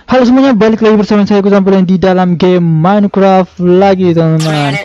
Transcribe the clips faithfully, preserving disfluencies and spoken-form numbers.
Halo semuanya, balik lagi bersama saya Gus Ampulan di dalam game Minecraft lagi teman-teman.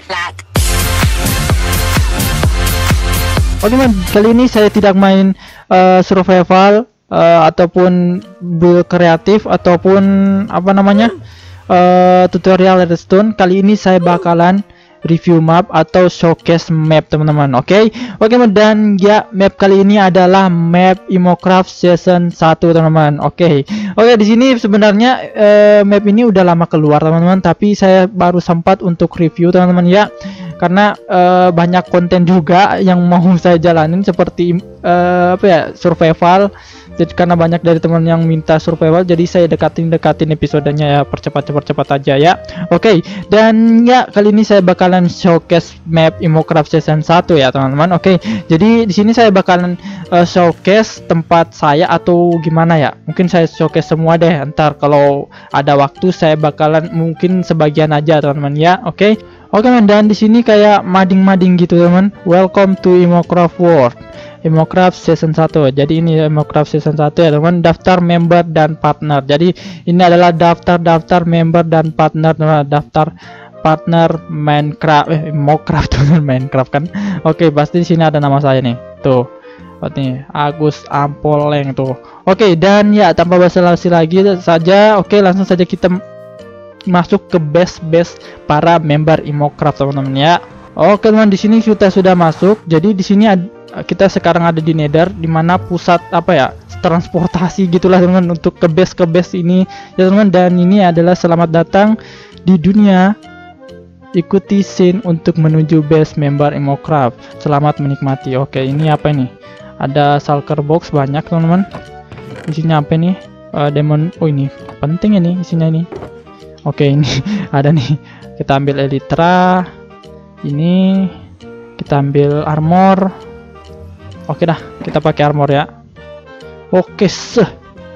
Oke teman, kali ini saya tidak main uh, survival uh, ataupun build kreatif ataupun apa namanya uh, tutorial redstone. Kali ini saya bakalan review map atau showcase map teman-teman. Oke, okay? Oke okay, dan ya map kali ini adalah map Imocraft season satu teman-teman. Oke, okay. Oke okay, di sini sebenarnya uh, map ini udah lama keluar teman-teman, tapi saya baru sempat untuk review teman-teman ya, karena uh, banyak konten juga yang mau saya jalanin seperti uh, apa ya survival. Jadi karena banyak dari teman yang minta survival, jadi saya dekatin dekatin episodenya ya, percepat cepat cepat aja ya. Oke, okay. Dan ya kali ini saya bakalan showcase map Imocraft season satu ya teman-teman. Oke, okay. Jadi di sini saya bakalan uh, showcase tempat saya atau gimana ya? Mungkin saya showcase semua deh. Ntar kalau ada waktu saya bakalan mungkin sebagian aja teman-teman ya. Oke, okay. Oke okay, dan di sini kayak mading-mading gitu teman. Welcome to Imocraft World. Imocraft season satu. Jadi ini Imocraft season satu ya teman, daftar member dan partner. Jadi ini adalah daftar-daftar member dan partner teman, daftar partner Minecraft eh Imocraft teman, Minecraft kan. Oke, pasti di sini ada nama saya nih. Tuh. Nih, Agus Ampoleng tuh. Oke, dan ya tanpa basa-basi lagi saja, oke langsung saja kita masuk ke base-base para member Imocraft teman-teman ya. Oke teman, di sini kita sudah masuk. Jadi di sini ada, kita sekarang ada di Nether, dimana pusat apa ya transportasi gitulah teman untuk ke base ke base ini ya teman. Dan ini adalah selamat datang di dunia, ikuti scene untuk menuju base member Imocraft, selamat menikmati. Oke, ini apa ini, ada shulker box banyak teman-teman. Isinya apa nih, uh, demon. Oh ini penting ini isinya ini. Oke, ini ada nih, kita ambil elytra, ini kita ambil armor. Oke dah, kita pakai armor ya. Oke, seh.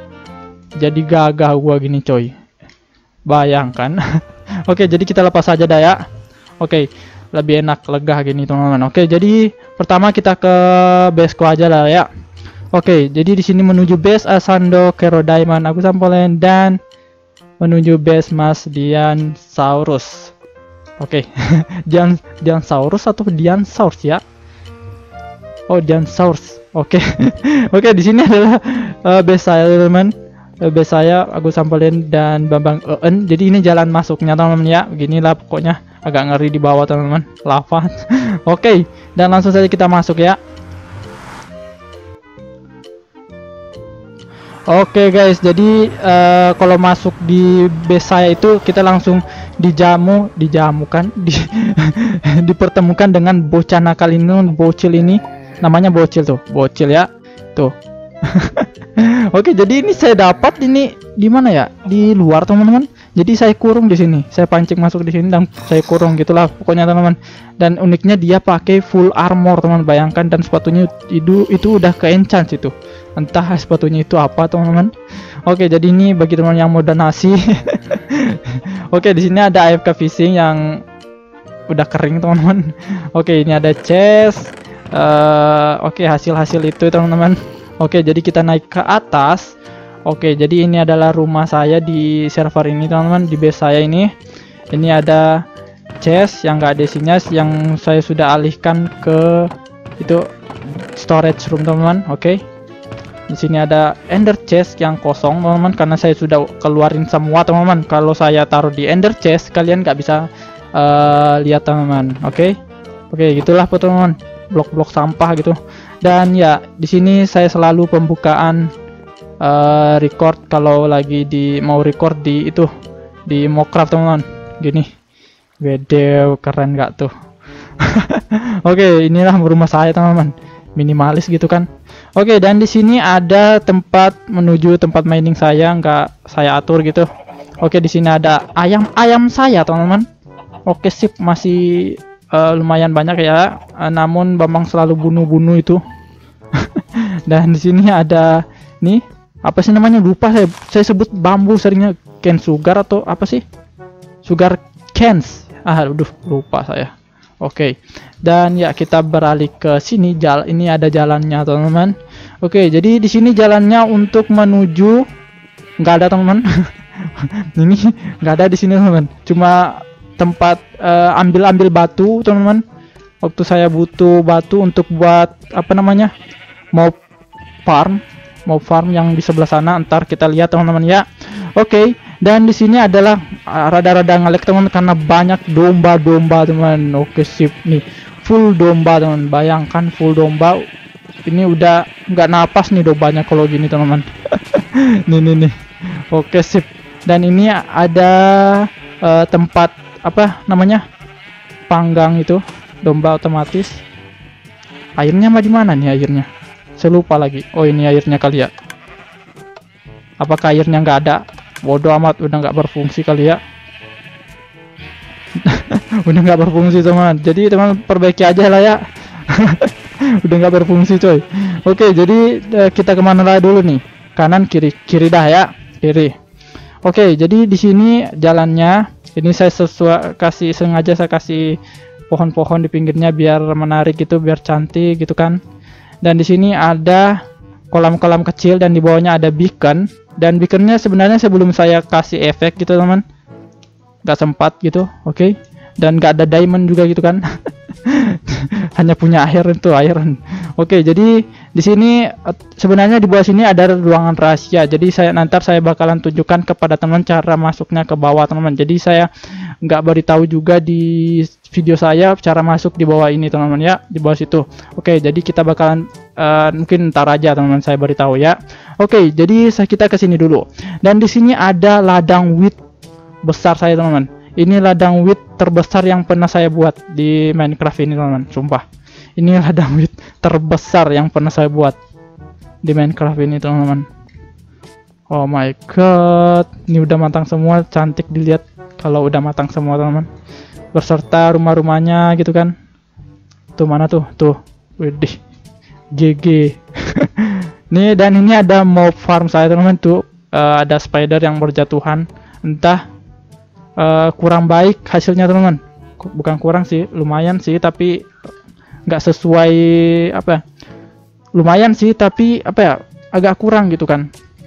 Jadi gagah gua gini coy. Bayangkan. Oke, jadi kita lepas aja dah ya. Oke, lebih enak lega gini teman-teman. Oke, jadi pertama kita ke base ku aja lah ya. Oke, jadi di sini menuju base Asando Kero Diamond Agus Ampolen dan menuju base Mas Dian Saurus. Oke. Dian Dian Saurus atau Dian Saurus ya? Oh, Dian Source. Oke. Oke, di sini adalah uh, base saya teman-teman. Uh, base saya Agus Ampolen dan Bambang En. Jadi ini jalan masuknya teman-teman ya. Beginilah pokoknya, agak ngeri di bawah teman-teman. Lava. Oke, dan langsung saja kita masuk ya. Oke guys, jadi uh, kalau masuk di base saya itu kita langsung dijamu, dijamukan, di, dipertemukan dengan bocah nakal ini, bocil ini. Namanya bocil tuh, bocil ya, tuh. Oke, jadi ini saya dapat ini di mana ya? Di luar teman-teman. Jadi saya kurung di sini, saya pancing masuk di sini dan saya kurung gitulah pokoknya teman-teman. Dan uniknya dia pakai full armor teman, bayangkan, dan sepatunya itu itu udah ke enchant itu. Entah sepatunya itu apa teman-teman. Oke, jadi ini bagi teman yang mau donasi. Oke, di sini ada A F K fishing yang udah kering teman-teman. Oke, ini ada chest. Uh, Oke, okay, hasil-hasil itu teman-teman. Oke, okay, jadi kita naik ke atas. Oke, okay, jadi ini adalah rumah saya di server ini teman-teman, di base saya ini. Ini ada chest yang gak ada isinya, yang saya sudah alihkan ke itu storage room teman-teman. Oke, okay. Di sini ada ender chest yang kosong teman-teman, karena saya sudah keluarin semua teman-teman. Kalau saya taruh di ender chest, kalian gak bisa uh, lihat teman-teman. Oke, okay. Oke, okay, gitulah teman-teman. Blok-blok sampah gitu. Dan ya di sini saya selalu pembukaan uh, record kalau lagi di mau record di itu di Imocraft teman-teman. Gini, video keren gak tuh? Oke, inilah rumah saya teman-teman, minimalis gitu kan. Oke, dan di sini ada tempat menuju tempat mining saya, nggak saya atur gitu. Oke, di sini ada ayam-ayam saya teman-teman. Oke, sip, masih Uh, lumayan banyak ya, uh, namun Bambang selalu bunuh-bunuh itu. Dan di sini ada nih, apa sih namanya, lupa saya. Saya sebut bambu seringnya can sugar atau apa sih? Sugar cans. Ah, aduh, lupa saya. Oke. Okay. Dan ya kita beralih ke sini, jalan ini ada jalannya, teman-teman. Oke, okay, jadi di sini jalannya untuk menuju nggak ada teman-teman. Ini nggak ada di sini teman-teman, cuma tempat uh, ambil-ambil batu teman-teman. Waktu saya butuh batu untuk buat apa namanya, mob farm, mob farm yang di sebelah sana. Ntar kita lihat teman-teman ya. Oke, okay. Dan di sini adalah uh, rada-rada ngelek teman karena banyak domba-domba teman. Oke, okay, sip nih, full domba teman. Bayangkan full domba. Ini udah nggak napas nih dombanya kalau gini teman-teman. nih nih nih. Oke, okay, sip. Dan ini ada uh, tempat apa namanya, panggang itu domba otomatis. Airnya mah di mana nih airnya? Saya lupa lagi. Oh, ini airnya kali ya. Apakah airnya nggak ada? Bodoh amat, udah nggak berfungsi kali ya. Udah nggak berfungsi teman. Jadi teman perbaiki aja lah ya. Udah nggak berfungsi coy. Oke, jadi uh, kita kemana lagi dulu nih? Kanan kiri, kiri dah ya, kiri. Oke, jadi di sini jalannya ini saya sesuai kasih sengaja saya kasih pohon-pohon di pinggirnya biar menarik gitu, biar cantik gitu kan. Dan di sini ada kolam-kolam kecil dan di bawahnya ada beacon. Dan beaconnya sebenarnya sebelum saya kasih efek gitu teman, nggak sempat gitu. Oke, okay. Dan nggak ada diamond juga gitu kan. Hanya punya air itu iron. Oke, okay, jadi di sini sebenarnya di bawah sini ada ruangan rahasia. Jadi saya nanti saya bakalan tunjukkan kepada teman cara masuknya ke bawah teman-teman. Jadi saya nggak beritahu juga di video saya cara masuk di bawah ini teman-teman ya, di bawah situ. Oke, okay, jadi kita bakalan uh, mungkin ntar aja teman-teman saya beritahu ya. Oke, okay, jadi kita ke sini dulu. Dan di sini ada ladang wheat besar saya teman-teman. Ini ladang wheat terbesar yang pernah saya buat di Minecraft ini teman-teman, sumpah. Ini ladang wheat terbesar yang pernah saya buat di Minecraft ini teman-teman. Oh my god, ini udah matang semua, cantik dilihat kalau udah matang semua teman-teman. Berserta rumah-rumahnya gitu kan. Tuh mana tuh, tuh, widih, G G. Nih, dan ini ada mob farm saya teman-teman tuh, uh, ada spider yang berjatuhan, entah uh, kurang baik hasilnya teman-teman. Bukan kurang sih, lumayan sih, tapi nggak sesuai apa? Lumayan sih, tapi apa ya? Agak kurang gitu kan.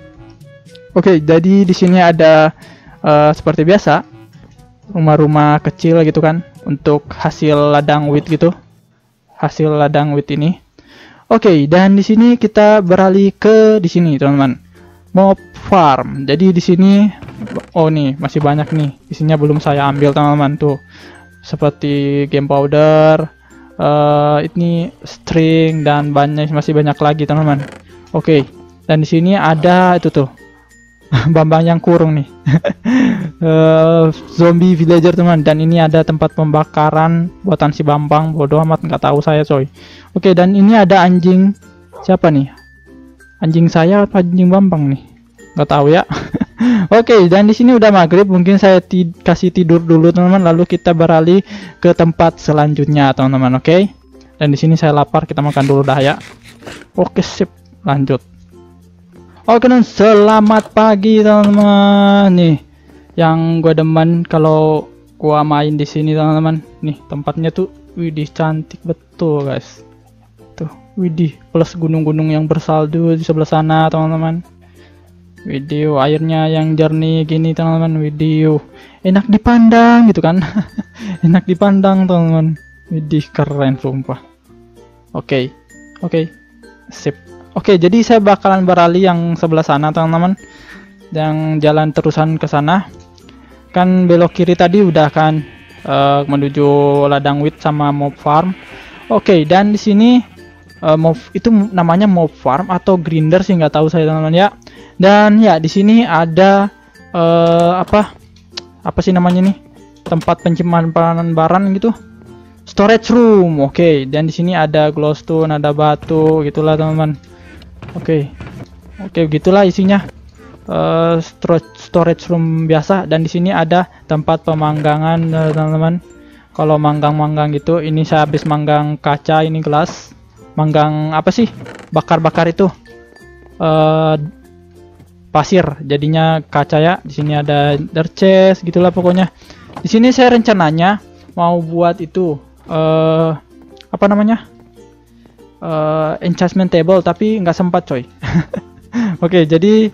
Oke, jadi di sini ada uh, seperti biasa rumah-rumah kecil gitu kan untuk hasil ladang wheat gitu. Hasil ladang wheat ini. Oke, okay, dan di sini kita beralih ke di sini, teman-teman. Mob farm. Jadi di sini oh nih, masih banyak nih. Isinya belum saya ambil, teman-teman, tuh. Seperti game powder, uh, ini string dan banyak masih banyak lagi, teman-teman. Oke. Okay. Dan di sini ada itu tuh. Bambang yang kurung nih. uh, zombie villager teman, dan ini ada tempat pembakaran buatan si Bambang. Bodoh amat, nggak tahu saya coy. Oke, dan ini ada anjing siapa nih, anjing saya apa anjing Bambang nih, nggak tahu ya. Oke, dan di sini udah maghrib, mungkin saya ti kasih tidur dulu teman-teman, lalu kita beralih ke tempat selanjutnya teman-teman. Oke, dan di sini saya lapar, kita makan dulu dah ya. Oke, sip, lanjut. Oke, dan selamat pagi teman-teman. Nih, yang gue demen kalau gua main di sini teman-teman. Nih, tempatnya tuh widih cantik betul, guys. Tuh, widih, plus gunung-gunung yang bersalju di sebelah sana, teman-teman. Widih, airnya yang jernih gini, teman-teman. Widih, enak dipandang gitu kan. Enak dipandang, teman-teman. Widih, keren sumpah. Oke. Oke. Sip. Oke, jadi saya bakalan beralih yang sebelah sana, teman-teman. Yang jalan terusan ke sana. Kan belok kiri tadi udah kan uh, menuju ladang wheat sama mob farm. Oke, dan di sini uh, mob itu namanya mob farm atau grinder sih, nggak tahu saya teman-teman ya. Dan ya di sini ada uh, apa? Apa sih namanya nih? Tempat penyimpanan barang gitu. Storage room. Oke, dan di sini ada glowstone, ada batu gitulah, teman-teman. Oke, oke, gitulah isinya. Uh, storage room biasa, dan di sini ada tempat pemanggangan, teman-teman. Kalau manggang-manggang gitu, ini saya habis manggang kaca, ini gelas. Manggang apa sih? Bakar-bakar itu. Uh, pasir, jadinya kaca ya. Di sini ada dirt chest, gitulah pokoknya. Di sini saya rencananya mau buat itu. Uh, apa namanya? Uh, enchantment table, tapi nggak sempat coy. Oke, okay, jadi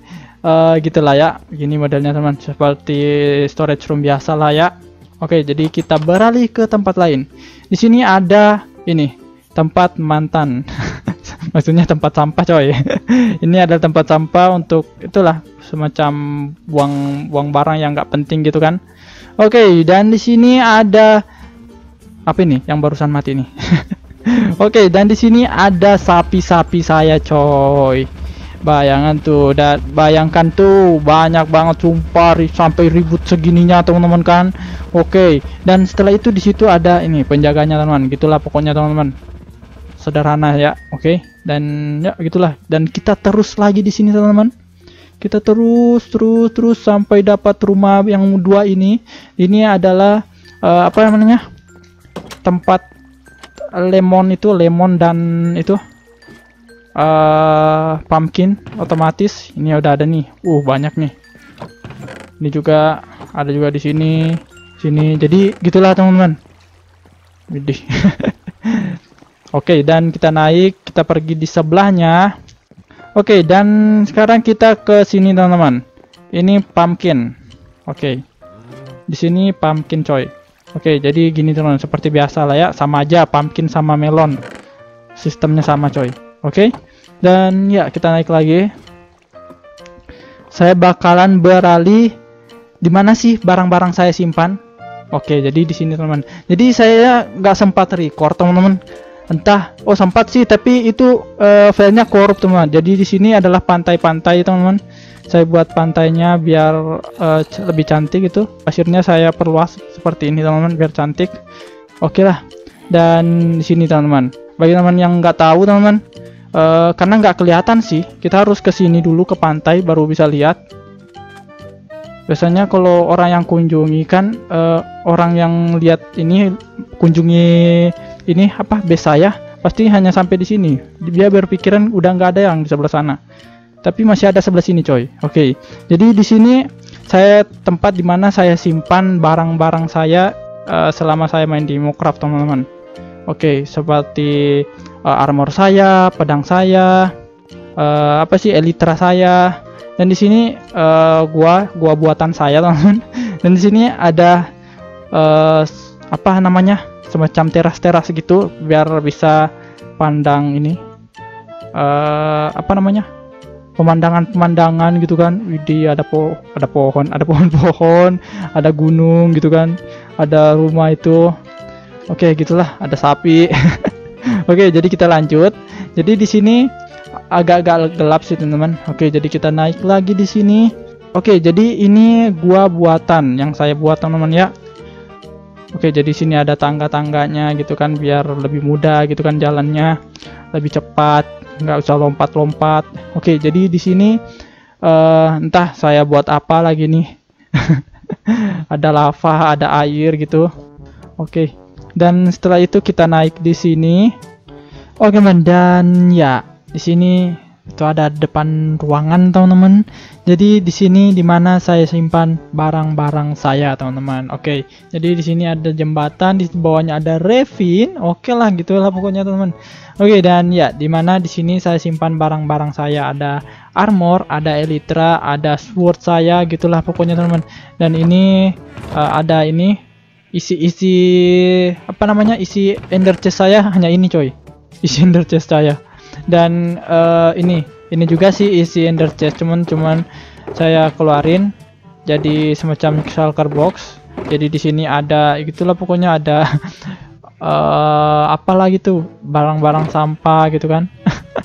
uh, gitulah ya. Gini modelnya teman, seperti storage room biasa lah ya. Oke, jadi kita beralih ke tempat lain. Di sini ada ini tempat mantan. Maksudnya tempat sampah coy. Ini adalah tempat sampah untuk itulah semacam buang buang barang yang nggak penting gitu kan. Oke, dan di sini ada apa ini yang barusan mati nih? Oke, dan di sini ada sapi-sapi saya coy. Bayangan tuh, dan bayangkan tuh banyak banget sumpah sampai ribut segininya teman-teman kan. Oke, dan setelah itu di situ ada ini penjaganya teman-teman. Gitulah pokoknya teman-teman. Sederhana ya, oke. Dan ya gitulah. Dan kita terus lagi di sini teman-teman. Kita terus terus terus sampai dapat rumah yang dua ini. Ini adalah uh, apa namanya? Tempat lemon itu, lemon dan itu uh, pumpkin otomatis. Ini udah ada nih. Uh, banyak nih. Ini juga ada juga di sini. Sini. Jadi gitulah teman-teman. Widih. Oke, dan kita naik, kita pergi di sebelahnya. Oke, dan sekarang kita ke sini teman-teman. Ini pumpkin. Oke. Di sini pumpkin coy. Oke, jadi gini teman-teman, seperti biasa lah ya, sama aja pumpkin sama melon. Sistemnya sama coy. Oke. Dan ya, kita naik lagi. Saya bakalan beralih di mana sih barang-barang saya simpan? Oke, jadi di sini teman-teman. Jadi saya nggak sempat record teman-teman. Entah, oh sempat sih, tapi itu uh, filenya korup teman. Jadi di sini adalah pantai-pantai teman-teman. Saya buat pantainya biar uh, lebih cantik gitu. Pasirnya saya perluas seperti ini teman-teman biar cantik. Oke lah. Dan di sini teman-teman. Bagi teman yang nggak tahu teman-teman, uh, karena nggak kelihatan sih, kita harus ke sini dulu ke pantai baru bisa lihat. Biasanya kalau orang yang kunjungi kan uh, orang yang lihat ini kunjungi ini apa base saya pasti hanya sampai di sini. Dia berpikiran udah nggak ada yang di sebelah sana. Tapi masih ada sebelah sini coy. Oke. Jadi di sini saya tempat dimana saya simpan barang-barang saya uh, selama saya main di Minecraft teman-teman. Oke, seperti uh, armor saya, pedang saya, uh, apa sih elytra saya. Dan di sini uh, gua gua buatan saya teman-teman. Dan di sini ada uh, apa namanya? Semacam teras-teras gitu biar bisa pandang ini uh, apa namanya? Pemandangan-pemandangan gitu kan. Widih, ada po ada pohon, ada pohon-pohon, ada gunung gitu kan. Ada rumah itu. Oke, gitulah, ada sapi. Oke, jadi kita lanjut. Jadi di sini agak-agak gelap sih teman-teman. Oke, jadi kita naik lagi di sini. Oke, jadi ini gua buatan yang saya buat teman-teman ya. Oke, jadi sini ada tangga-tangganya gitu kan biar lebih mudah gitu kan jalannya, lebih cepat, nggak usah lompat-lompat. Oke, jadi di sini uh, entah saya buat apa lagi nih. Ada lava, ada air gitu. Oke. Dan setelah itu kita naik di sini. Oke, man, dan ya di sini itu ada depan ruangan teman-teman. Jadi di sini dimana saya simpan barang-barang saya teman-teman. Oke, jadi di sini ada jembatan, di bawahnya ada ravine. Oke lah, gitulah pokoknya teman-teman. Oke, dan ya dimana di sini saya simpan barang-barang saya, ada armor, ada elytra, ada sword saya, gitulah pokoknya teman-teman. Dan ini uh, ada ini isi-isi apa namanya isi ender chest saya hanya ini coy, isi ender chest saya. Dan uh, ini ini juga sih isi ender chest, cuman cuman saya keluarin jadi semacam shulker box. Jadi di sini ada gitulah pokoknya ada uh, apalah gitu barang-barang sampah gitu kan.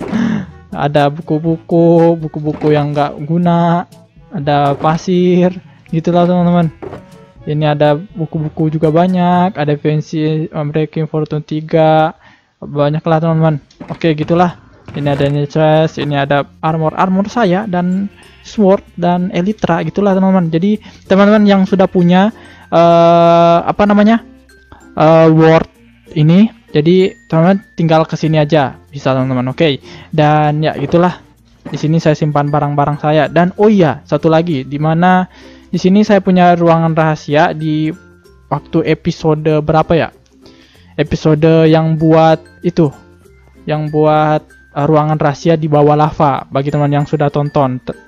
Ada buku-buku buku-buku yang nggak guna, ada pasir gitulah teman-teman. Ini ada buku-buku juga banyak, ada fancy Breaking Fortune tiga, banyak lah teman-teman. Oke, gitulah. Ini ada chest, ini ada armor-armor saya dan sword dan elytra, gitulah teman-teman. Jadi teman-teman yang sudah punya uh, apa namanya uh, word ini, jadi teman-teman tinggal kesini aja bisa teman-teman. Oke, dan ya gitulah. Di sini saya simpan barang-barang saya. Dan oh iya, satu lagi, di mana di sini saya punya ruangan rahasia di waktu episode berapa ya? Episode yang buat itu, yang buat uh, ruangan rahasia di bawah lava. Bagi teman yang sudah tonton,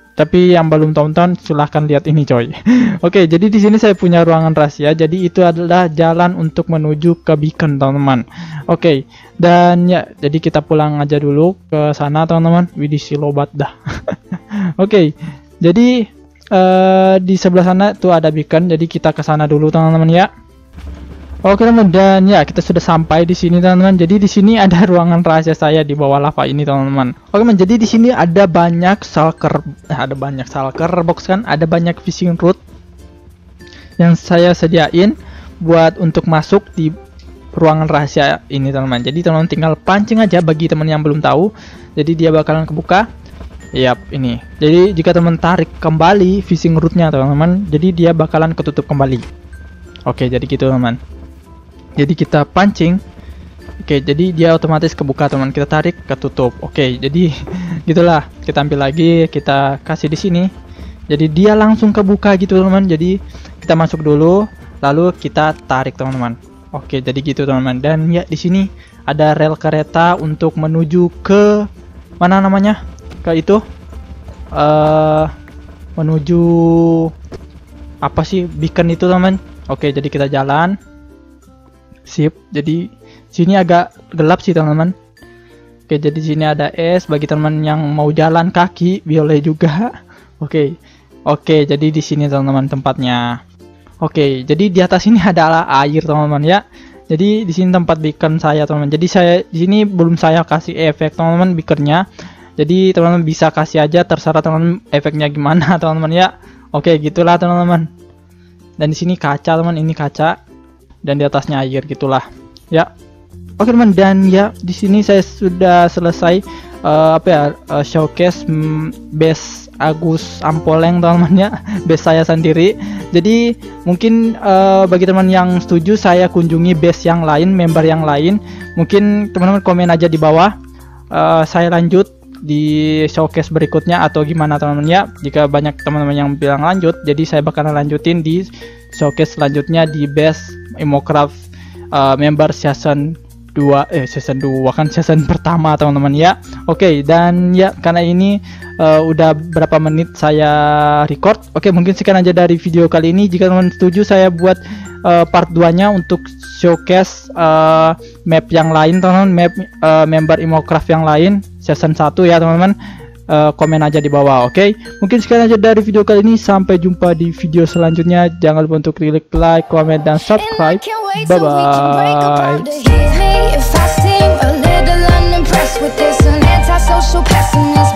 Tapi yang belum tonton silahkan lihat ini coy. Oke, jadi di sini saya punya ruangan rahasia. Jadi itu adalah jalan untuk menuju ke beacon teman-teman. Oke, dan ya jadi kita pulang aja dulu ke sana teman-teman. Widih silobat dah. Oke, jadi uh, di sebelah sana tuh ada beacon. Jadi kita ke sana dulu teman-teman ya. Oke teman, dan ya kita sudah sampai di sini teman-teman. Jadi di sini ada ruangan rahasia saya di bawah lava ini teman-teman. Oke teman, jadi di sini ada banyak shulker, eh, ada banyak shulker box kan, ada banyak fishing rod yang saya sediain buat untuk masuk di ruangan rahasia ini teman-teman. Jadi teman-teman tinggal pancing aja bagi teman yang belum tahu. Jadi dia bakalan kebuka. Yap, ini. Jadi jika teman tarik kembali fishing rodnya teman-teman, jadi dia bakalan ketutup kembali. Oke, jadi gitu teman. Jadi kita pancing. Oke, jadi dia otomatis kebuka teman. Kita tarik, ketutup. Oke, jadi gitulah. Kita ambil lagi, kita kasih di sini. Jadi dia langsung kebuka gitu teman. Jadi kita masuk dulu, lalu kita tarik teman-teman. Oke, jadi gitu teman-teman. Dan ya di sini ada rel kereta untuk menuju ke mana namanya? Ke itu. Uh, menuju apa sih beacon itu teman? Oke, jadi kita jalan. Sip, jadi sini agak gelap sih teman-teman. Oke, jadi sini ada es bagi teman yang mau jalan kaki, boleh juga. Oke. Oke, jadi di sini teman-teman tempatnya. Oke, jadi di atas ini adalah air teman-teman ya. Jadi di sini tempat beacon saya teman-teman. Jadi saya di sini belum saya kasih efek teman-teman beaconnya. Jadi teman-teman bisa kasih aja, terserah teman-teman efeknya gimana teman-teman ya. Oke, gitulah teman-teman. Dan di sini kaca teman, ini kaca. Dan di atasnya air gitulah ya. Oke teman, dan ya di sini saya sudah selesai uh, apa ya uh, showcase mm, base Agus Ampoleng teman-teman ya, base saya sendiri. Jadi mungkin uh, bagi teman yang setuju saya kunjungi base yang lain, member yang lain, mungkin teman-teman komen aja di bawah. Uh, saya lanjut di showcase berikutnya atau gimana teman-teman ya. Jika banyak teman-teman yang bilang lanjut, jadi saya bakalan lanjutin di showcase selanjutnya di base Imocraft uh, member season dua eh season dua kan season pertama teman-teman ya. Oke, okay, dan ya karena ini uh, udah berapa menit saya record. Oke, okay, mungkin sekian aja dari video kali ini. Jika teman setuju saya buat uh, part dua nya untuk showcase uh, map yang lain teman-teman, map uh, member Imocraft yang lain season satu ya teman-teman. Uh, komen aja di bawah, oke? Okay? Mungkin sekian aja dari video kali ini. Sampai jumpa di video selanjutnya. Jangan lupa untuk klik like, comment, dan subscribe. Bye bye.